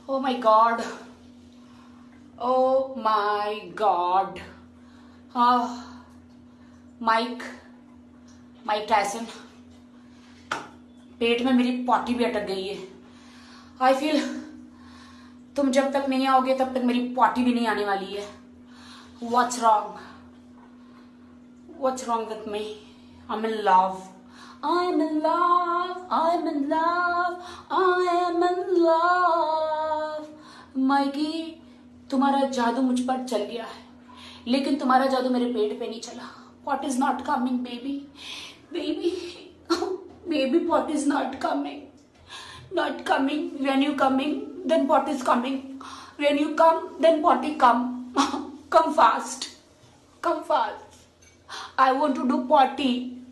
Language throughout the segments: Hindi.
Oh my God. Oh my God. Mike Tyson, पेट में मेरी पॉटी भी अटक गई है। आई फील तुम जब तक नहीं आओगे तब तक मेरी पॉटी भी नहीं आने वाली है। What's wrong? What's wrong with me? I'm in love. I'm in love. I'm in love. I am in love. Mikey, तुम्हारा जादू मुझ पर चल गया है, लेकिन तुम्हारा जादू मेरे पेट पे नहीं चला। Pot is not coming, baby. Baby, baby, pot is not coming. Not coming. When you coming, then pot is coming. When you come, then potty come. Come fast. Come fast. I want to do potty.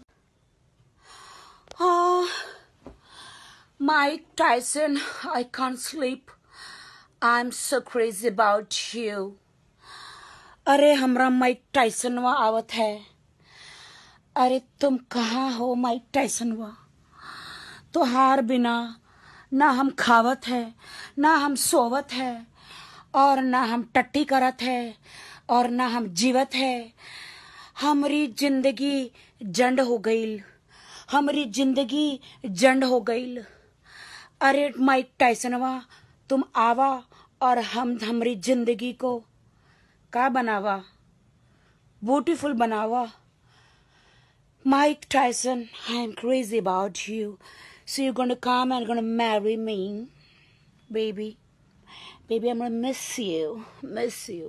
Mike Tyson, I can't sleep. I'm so crazy about you. अरे हमरा माइक टाइसन वा आवत है। अरे तुम कहाँ हो माइक टाइसन वा? तो हार बिना ना हम खावत है, ना हम सोवत है, और ना हम टट्टी करत है, और ना हम जीवत है। हमारी जिंदगी जंड हो गईल, हमारी जिंदगी जंड हो गईल। अरे माइक टाइसन वा, तुम आवा और हम हमारी जिंदगी को का बनावा, ब्यूटीफुल बनावा। Mike Tyson, I am crazy about you. So you're gonna come and gonna marry me, baby. Baby, I'm gonna miss you, miss you.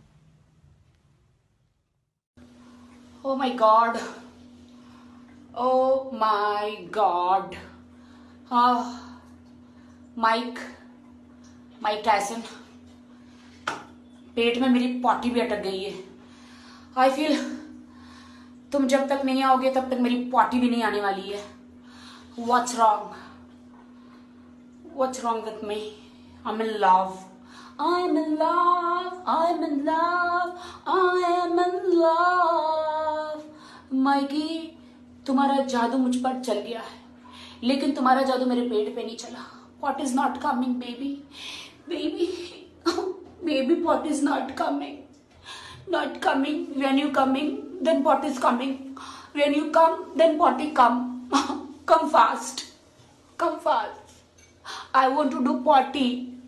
Oh my God. Oh my God. Mike Tyson, पेट में मेरी पॉटी भी अटक गई है। आई फील तुम जब तक नहीं आओगे तब तक मेरी पॉटी भी नहीं आने वाली है। What's wrong? What's wrong with me? I'm in love. I'm in love. I'm in love. I am in love. Mikey, तुम्हारा जादू मुझ पर चल गया है, लेकिन तुम्हारा जादू मेरे पेट पे नहीं चला। Pot is not coming, baby. Baby, baby, pot is not coming. Not coming. When you coming, then pot is coming. When you come, then potty come. Come fast. Come fast. I want to do potty.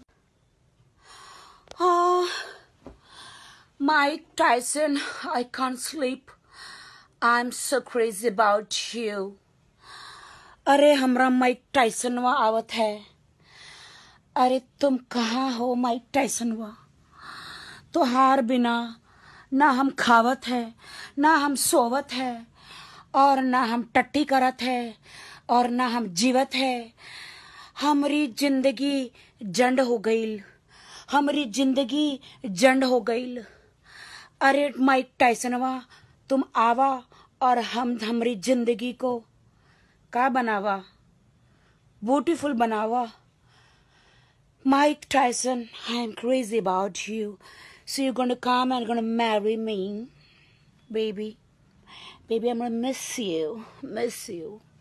Mike Tyson, I can't sleep. I'm so crazy about you. अरे हमरा माइक टाइसन वा आवत है। अरे तुम कहाँ हो माइक टाइसन वा? तो हार बिना ना हम खावत है, ना हम सोवत है, और ना हम टट्टी करत है, और ना हम जीवत है। हमारी जिंदगी जंड हो गईल, हमारी जिंदगी जंड हो गईल। अरे माइक टाइसन वा, तुम आवा और हम हमारी जिंदगी को का बनावा, ब्यूटीफुल बनावा। Mike Tyson, I am crazy about you. So you're gonna come and gonna marry me, baby. Baby, I'm gonna miss you, miss you.